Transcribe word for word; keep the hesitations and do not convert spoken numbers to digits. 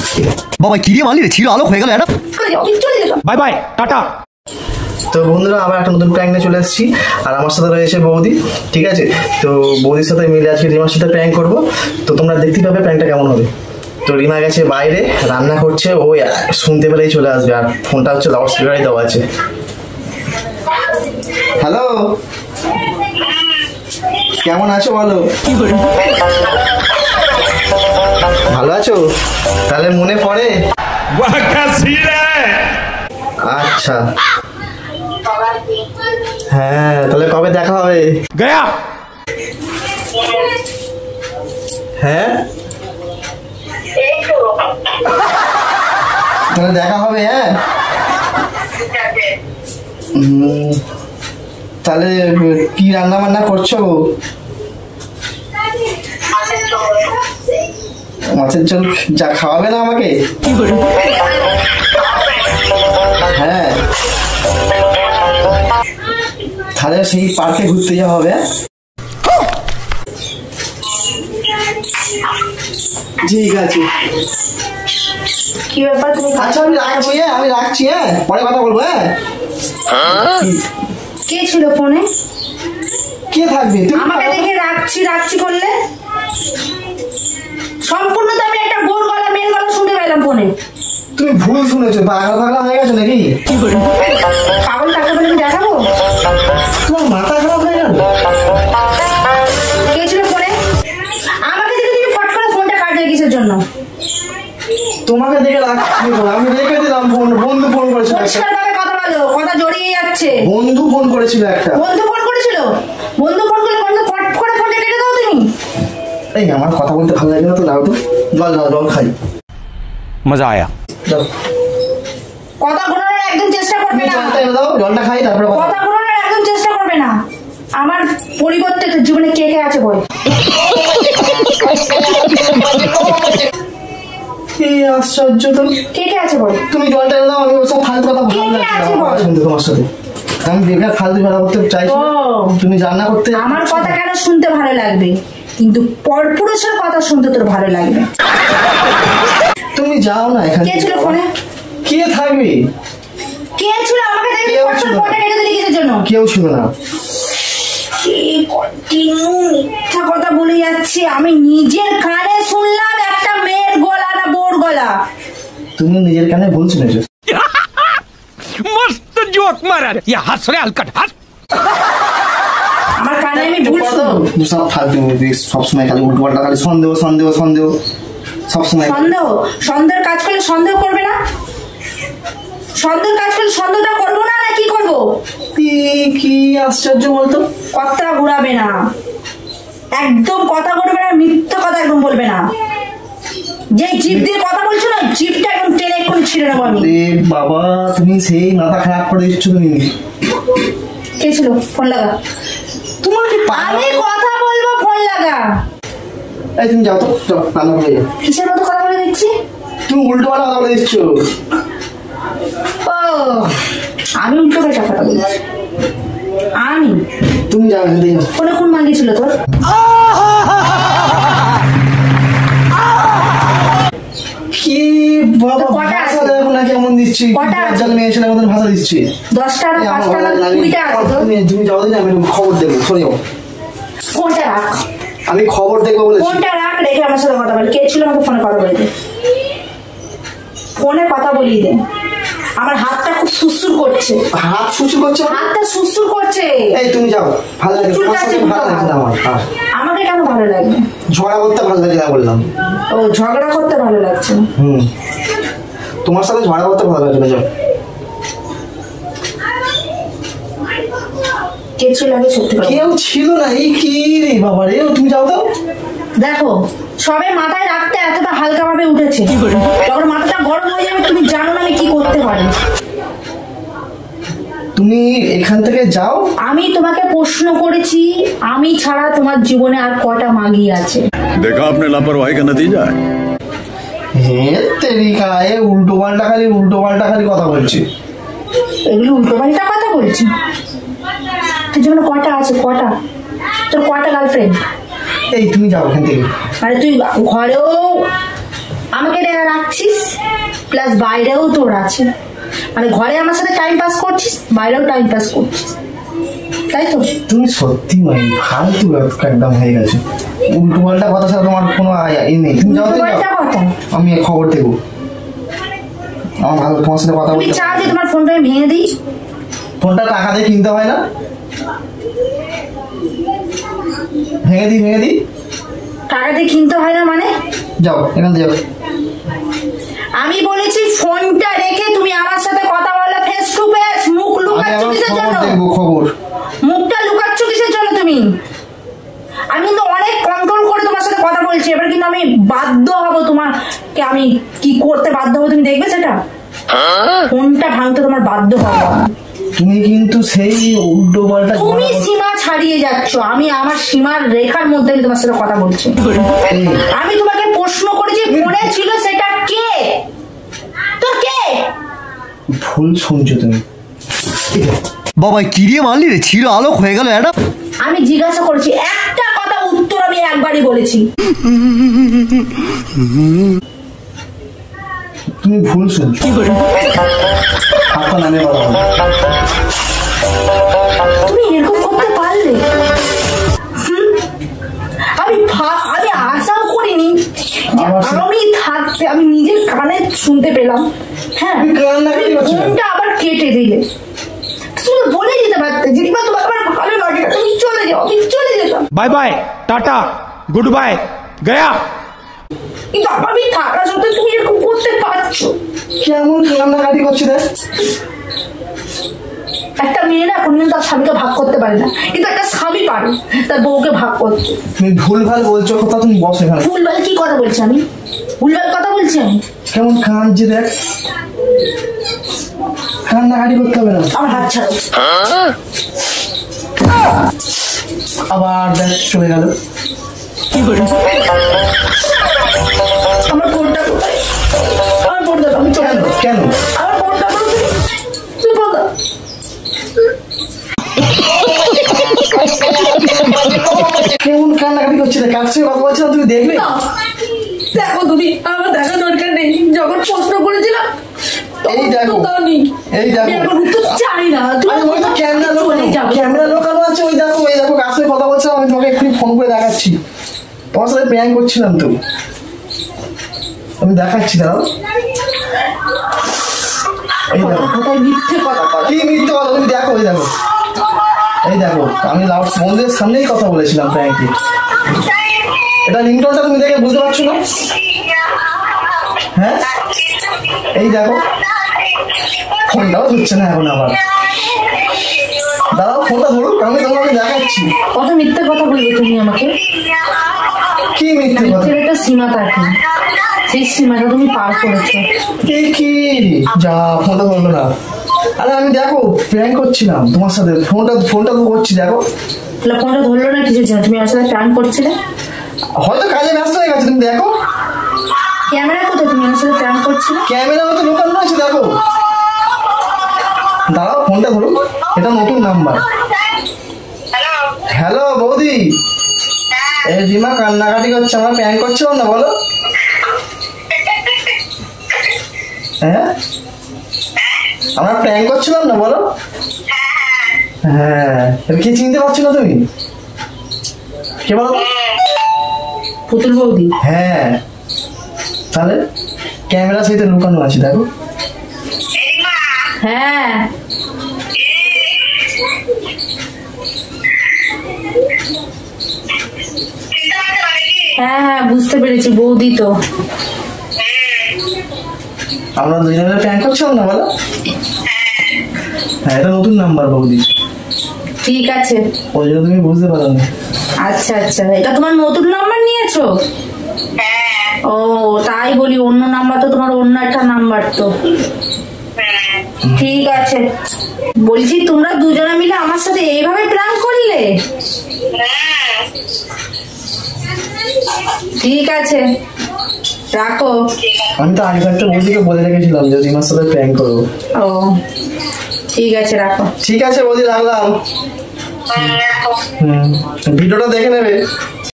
বাবা কি রে মালি রে, ছিল আলোক হয়ে গেল এটা। Bye bye tata. তো বন্ধুরা আবার একটা নতুন প্র্যাঙ্ক নিয়ে চলে এসেছি, আর আমার সাথে রয়েছে বৌদি। ঠিক আছে, তো বৌদির সাথে মিলে আজকে রিমার সাথে প্র্যাঙ্ক করবো। তো তোমরা দেখতে পাবে প্র্যাঙ্কটা কেমন হবে। তো রিমা গেছে বাইরে রান্না করছে, ও শুনতে পেলেই চলে আসবে, আর ফোনটা হচ্ছে লাউড স্পিকারই দেওয়া আছে। হ্যালো, কেমন আছো বলো? ভালো আছো? তাহলে মনে পড়ে? আচ্ছা হ্যাঁ, তাহলে কবে দেখা হবে? গয়া হ্যাঁ তাহলে দেখা হবে। হ্যাঁ তাহলে কি রান্না বান্না করছো? মাছের ঝোল যা খাওয়াবে না আমাকে? হ্যাঁ তাহলে সেই পার্কে ঘুরতে যাওয়া হবে। ঠিক আছে, কি ব্যাপার? আচ্ছা আমি রাখছি, হ্যাঁ আমি রাখছি, হ্যাঁ পরে কথা বলবো। হ্যাঁ কে ছিল ফোনে? কে থাকবে? আমাকে দেখে রাখছি রাখছি করলে সম্পূর্ণ তো আমি একটা বোর গলা মেয়ের গলা শুনতে পেলাম ফোনে। তুমি ভুল শুনেছো, পাগল পাগলা হয়ে গেছো নাকি? পাগল টাকা বলে আমি দেখাবো? তোমার মাথা খারাপ হয়ে গেল? কে ছিল ফোনে? আমাকে দেখে তুমি ফট করে ফোনটা কাটলে কিসের জন্য? তোমাকে দেখে রাখছি, আমি রেখে দিলাম ফোন। বন্ধু ফোন করেছিল, পরিষ্কার ভাবে কথা বলো, কথা জড়িয়ে যাচ্ছে। বন্ধু ফোন করেছিল একটা। বন্ধু ফোন করেছিল? বন্ধু ফোন করলে বন্ধু ফট করে ফোনটা কেটে দাও তুমি। এই আমার কথা বলতে ভালো লাগে না তো, দাও তো জল, জল জল খাই। মজা আয়া। দাও কথা ঘোরানোর একদম চেষ্টা করবে না। জলটা এনে দাও, জলটা খাই তারপরে কথা ঘোরানোর একদম চেষ্টা করবে না। আমার পরিবর্তে তোর জীবনে কে কে আছে বল? এই আশ্চর্য তো, কে কে আছে বল? তুমি জলটা এনে দাও, আমি ওসব ফালতু কথা ভালো কে কে আছে লাগছে বল? না শুনতে তোমার সাথে। আমি বেকার ফালতু কথা করতে চাইছি, ও। তুমি রান্না করতে। আমার কথা কেন শুনতে ভালো লাগবে, কিন্তু পরপুরুষের কথা শুনতে তোর ভালো লাগবে। তুমি যাও না এখানে। কে ছিল ফোনে? কে থাকবে? কে ছিল? আমাকে দেখে কেউ ফট ছিল করে না। ফোনটা কেটে দিলি কিসের জন্য? কেউ ছিল না। এই কন্টিনিউ মিথ্যা কথা বলে যাচ্ছে। আমি নিজের কানে শুনলাম একটা মেয়ের গলা না বোর গলা। তুমি নিজের কানে ভুল শুনেছো। मस्त जोक मारा रे, ये हंस रे हलकट हंस। আমার কানে আমি ভুল শুনলাম। সব ফালতু সবসময় খালি উল্টো পাল্টা, খালি সন্দেহ সন্দেহ সন্দেহ সবসময়। সন্দেহ? সন্দেহের কাজ করলে সন্দেহ করবে না? সন্দেহের কাজ করলে সন্দেহটা করবো না, না কি করবো? কি কি আশ্চর্য বলতো। কথা ঘুরাবে না, একদম কথা ঘুরাবে না, মিথ্যা কথা একদম বলবে না। যে জিভ দিয়ে কথা বলছো না, জিভটা একদম টেনে এক্ষুনি ছিঁড়ে নেবো আমি। রে বাবা, তুমি সেই মাথা খারাপ করে দিচ্ছ তুমি। কে ছিল? ফোন লাগা। তোমার কি আমি কথা বলবো, ফোন লাগা। এই তুমি যাও তো, যাও রান্না করে যাও। কিসের মতো কথা বলে দিচ্ছি? তুমি উল্টো পাল্টা কথা বলে দিচ্ছ। ও, আমি উল্টো পাল্টা কথা বলছি? আমি? তুমি যাও এখান থেকে। ফোনে কোন মাগিয়েছিল তোর? কি বাবা, ভাষা দেখো না কেমন দিচ্ছি, জল মেয়ে ছেলের মতন ভাষা দিচ্ছি। দশটা না পাঁচটা না কুড়িটা আছে তো? তুমি যাও দিন, আমি খবর দেবো, সরে যাও। ফোনটা রাখ, আমি খবর দেখবো বলেছি। ফোনটা রাখ, রেখে আমার সাথে কথা বল। কে ছিল আমাকে ফোনে কথা বলিয়ে দে, ফোনে কথা বলিয়ে দে। আমার হাতটা খুব সুসুর করছে। হাত সুসুর করছে? হাতটা সুসুর করছে। এই তুমি যাও, ভালো লাগে তোমার সাথে, ভালো লাগে না আমার। আমাকে কেন ভালো লাগবে? ঝগড়া করতে ভালো লাগে না বললাম। ও, ঝগড়া করতে ভালো লাগছে? হুম, তোমার সাথে ঝগড়া করতে ভালো লাগছে না। যাও। কে ছিল আগে সত্যি কথা? কেউ ছিল না। এই কি রে বাবা রে, তুমি যাও তো। দেখো, সবে মাথায় রাখতে এতটা হালকা ভাবে উঠেছে, যখন মাথাটা গরম হয়ে যাবে তুমি জানো না আমি কি করতে পারি। তুমি এখান থেকে যাও। আমি তোমাকে প্রশ্ন করেছি, আমি ছাড়া তোমার জীবনে আর কটা মাগি আছে? देखा आपने लापरवाही का नतीजा है। হে তেরিকা, এ উল্টো পাল্টা খালি উল্টো পাল্টা খালি কথা বলছি। এগুলো উল্টো পাল্টা কথা বলছি? তোর জীবনে কটা আছে? কটা? তোর কটা গার্লফ্রেন্ড? এই তুমি যাও এখান থেকে। মানে তুই ঘরেও আমাকে রাখছিস, প্লাস বাইরেও তোর আছে, মানে ঘরে আমার সাথে টাইম পাস করছিস, বাইরেও টাইম পাস করছিস, তাই তো? তুমি সত্যি মানে ফালতু একদম হয়ে গেছে, উল্টো পাল্টা কথা ছাড়া তোমার কোনো ই নেই। তুমি যাও, কথা আমি খবর দেবো। আমার ভালো তোমার সাথে কথা তুমি বলতে। চাও যে তোমার ফোনটা আমি ভেঙে দিই? ফোনটা টাকা দিয়ে কিনতে হয় না? ভেঙে দিই ভেঙে দিই টাকা দিয়ে কিনতে হয় না মানে? যাও এখান থেকে যাও। আমি বলেছি ফোনটা রেখে তুমি আমার সাথে কথা বলো ফেস টু ফেস। মুখ লুকাচ্ছ কিসের জন্য? দেখবো খবর। মুখটা লুকাচ্ছ কিসের জন্য তুমি? আমি কিন্তু অনেক কন্ট্রোল করে তোমার সাথে কথা বলছি, এবার কিন্তু আমি বাধ্য হবো তোমাকে, আমি কি করতে বাধ্য হবো তুমি দেখবে সেটা। ফোনটা ভাঙতে তোমার বাধ্য হবো। তুমি কিন্তু সেই উল্টো পাল্টা তুমি সীমা ছাড়িয়ে যাচ্ছ, আমি আমার সীমার রেখার মধ্যে আমি তোমার সাথে কথা বলছি। আমি তোমাকে প্রশ্ন করেছি ফোনে ছিল সেটা কে? তো কে? ভুল শুনছো তুমি। বাবা কিরিয়ে মারলি রে, ছিল আলোক হয়ে গেল এটা। আমি জিজ্ঞাসা করেছি একটা কথা, উত্তর আমি একবারই বলেছি। তুমি ভুল শুনছো। আপনার নামে কথা বলো। তুমি এরকম করতে পারলে? আমি আমি আশাও করিনি আমি থাকতে, আমি নিজের কানে শুনতে পেলাম। হ্যাঁ, ফোনটা আবার কেটে দিলে। তুমি বলে দিতে পারতে দিদিমা তোমার আমার ভালো লাগে না, তুমি চলে যাও, আমি চলে যেতাম। Bye bye tata goodbye गया। কিন্তু আমি থাকা সত্ত্বেও তুমি এরকম করতে পারছো? কেমন কান্নাকাটি করছি রে? একটা মেয়ে না কোনদিন তার স্বামীকে ভাগ করতে পারে না, কিন্তু একটা স্বামী পারে তার বউকে ভাগ করতে। তুমি ভুল ভাল বলছো কথা, তুমি বসো এখানে। ভুলভাল কি কথা বলছি আমি? ভুলভাল কথা বলছি আমি? কেমন কাঁদছে দেখ। কান্নাকাটি করতে হবে না। আমার হাত ছাড়ো। আবার দেখ চলে গেল। আমার ফোনটা কোথায়? আমার ফোনটা আমি চলে গেল। কেন? আমার ফোনটা তুমি বলো। কেমন কান্নাকাটি করছে রে? কার সঙ্গে কথা বলছিলাম তুমি দেখবে? দেখো তুমি, আমার দেখা দরকার নেই। যখন প্রশ্ন করেছিলাম এই দেখো, এই দেখো, চাই না তুমি ক্যামেরা লোকানো, ক্যামেরা লোকানো আছে। ওই দেখো, ওই দেখো কার সঙ্গে কথা বলছিলাম। আমি তোমাকে এক্ষুনি ফোন করে দেখাচ্ছি। তোমার সাথে প্র্যাঙ্ক করছিলাম তো, আমি দেখাচ্ছি। দাঁড়াও, এই দেখো। মিথ্যে কথা বলো। কি মিথ্যে কথা? তুমি দেখো, এই দেখো, এই দেখো, আমি লাউড বন্ধুদের সামনেই কথা বলেছিলাম প্র্যাঙ্কে। এটা রিংটোনটা তুমি দেখে বুঝতে পারছো না? হ্যাঁ, এই দেখো, ফোনটাও ধরছে না এখন আবার। দাঁড়াও, ফোনটা ধরুক, আমি তোমাকে দেখাচ্ছি। কত মিথ্যে কথা বলবে তুমি আমাকে? কি মিথ্যে কথা? একটা সীমা থাকে, সেই সীমাটা তুমি পার করেছো। এই কি যা, ফোনটা ধরলো না। আরে আমি দেখো প্র্যাঙ্ক করছিলাম তোমার সাথে, ফোনটা ফোনটা তো করছি। দেখো ফোনটা ধরলো না কিছু জন্য? তুমি আমার সাথে প্র্যাঙ্ক করছিলে, হয়তো কাজে ব্যস্ত হয়ে গেছে। তুমি দেখো ক্যামেরা কোথায়? তুমি আমার সাথে প্র্যাঙ্ক করছিলে। ক্যামেরা হয়তো লোকাল রয়েছে। দেখো, দাঁড়াও, ফোনটা ধরুন, এটা নতুন নাম্বার। হ্যালো বৌদি, এই রিমা কান্নাকাটি করছে, আমরা প্র্যাঙ্ক করছিলাম না, বলো। হ্যাঁ, আমরা প্র্যাঙ্ক করছিলাম না, বলো। হ্যাঁ, কি চিনতে পারছো না তুমি? কে বলো? পুতুল বৌদি। হ্যাঁ, তাহলে ক্যামেরা সেটা লুকানো আছে, দেখো। হ্যাঁ, হ্যাঁ হ্যাঁ বুঝতে পেরেছি, বৌদি তো। আমরা দুজনে প্র্যাঙ্ক করছিলাম না, বলো। হ্যাঁ, এটা নতুন নাম্বার বৌদি। ঠিক আছে, ওই জন্য তুমি বুঝতে পারো না। আচ্ছা আচ্ছা, এটা তোমার নতুন নাম্বার নিয়েছো? ও তাই বলি, অন্য নাম্বার তো তোমার, অন্য একটা নাম্বার তো। ঠিক আছে, বলছি তোমরা দুজনে মিলে আমার সাথে এইভাবে প্ল্যান করলে? ঠিক আছে, রাখো। আমি তো আগে থাকতে বৌদিকে বলে রেখেছিলাম যে রিমার সাথে প্র্যাঙ্ক করবো। ও ঠিক আছে, রাখো। ঠিক আছে বৌদি, রাখলাম। হুম, ভিডিওটা দেখে নেবে।